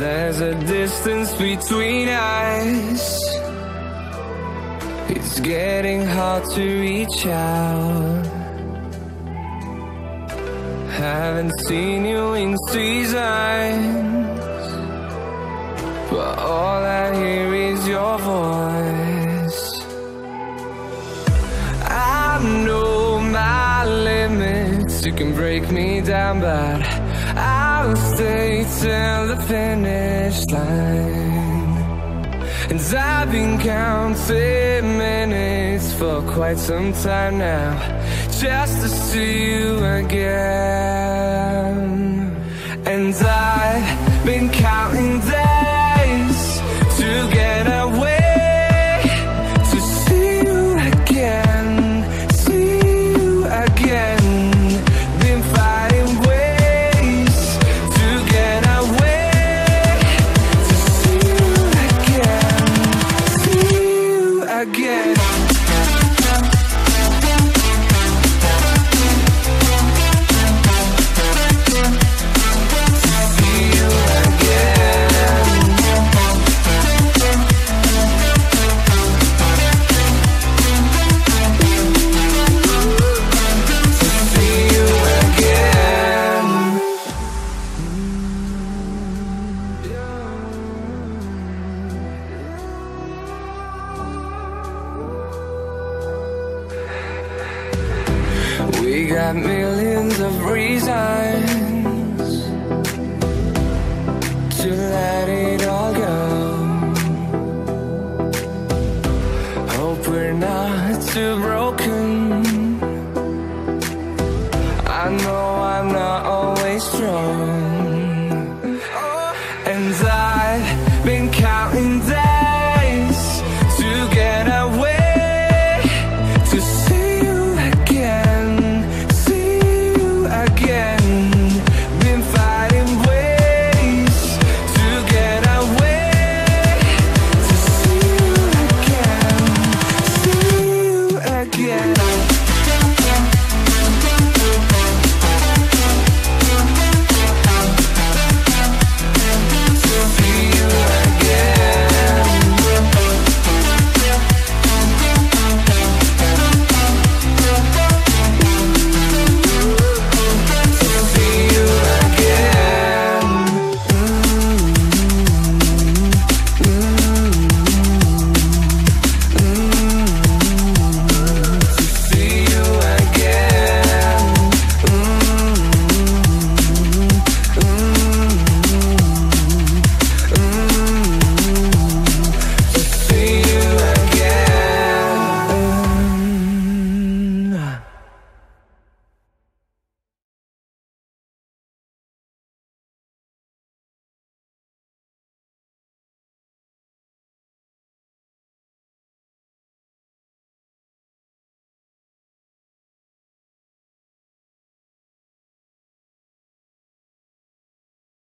There's a distance between us. It's getting hard to reach out. Haven't seen you in seasons, but all I hear is your voice. I know my limits, you can break me down, but I'll stay till the finish line. And I've been counting minutes for quite some time now, just to see you again. And I've been counting days to get away, to see you again, see you again. Been fighting ways to get away, to see you again, see you again. We got millions of reasons to let it all go. Hope we're not too broken. I know